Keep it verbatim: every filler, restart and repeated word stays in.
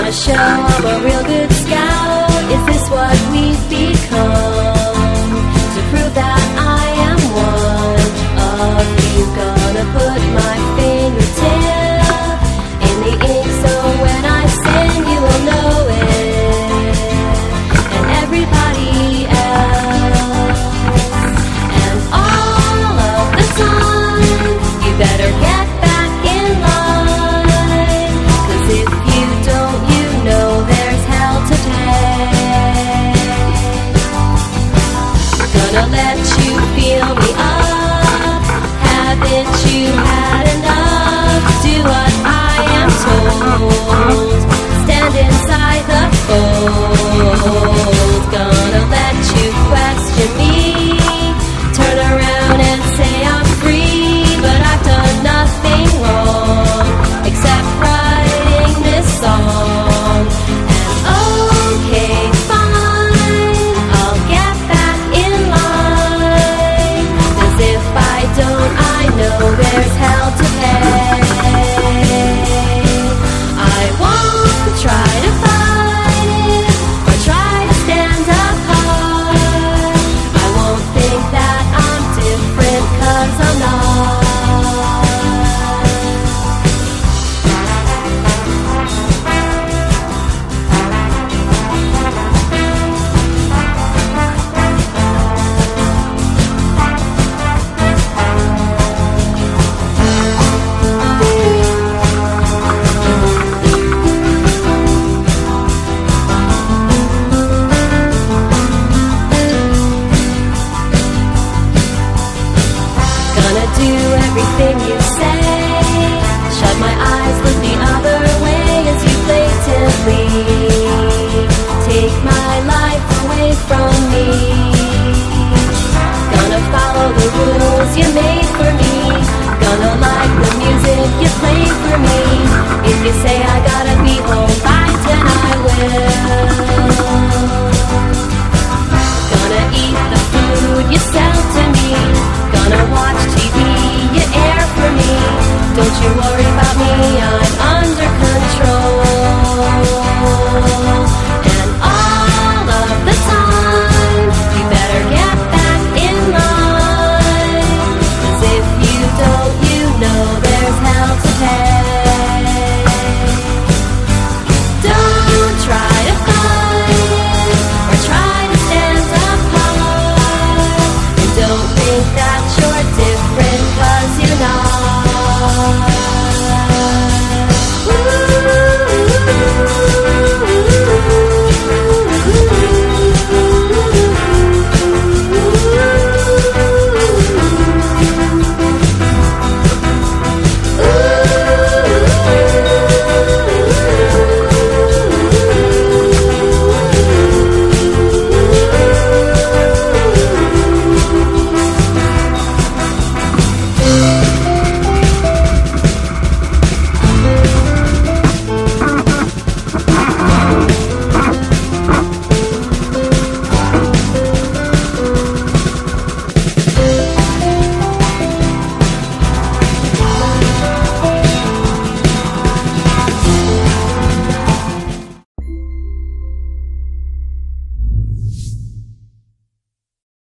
wanna show I'm a real good scout. Is this what we've become? To prove that I am one of you, gonna put my fingertip in the ink, so when I sing you will know it, and everybody else. And all of the time, you better get back in line, 'cause if you don't, you know there's hell to pay. Gonna let you feel me up. Haven't you had enough? Do what I am told. Stand inside the fold. Gonna let you question me. Turn around and say I'm free, but I've done nothing wrong except writing this song. And okay, fine, I'll get back in line, 'cause if I don't, I know there's hell to pay. I won't try to fight it or try to stand apart. I won't think that I'm different, 'cause I'm not. Gonna do everything you say. Shut my eyes, look the other way as you blatantly take my life away from me. Gonna follow the rules you made for me. Gonna like the music you play for me. If you say I gotta be home by ten, I will. Gonna eat the food you sell to me. Gonna watch T V you air for me. Don't you worry.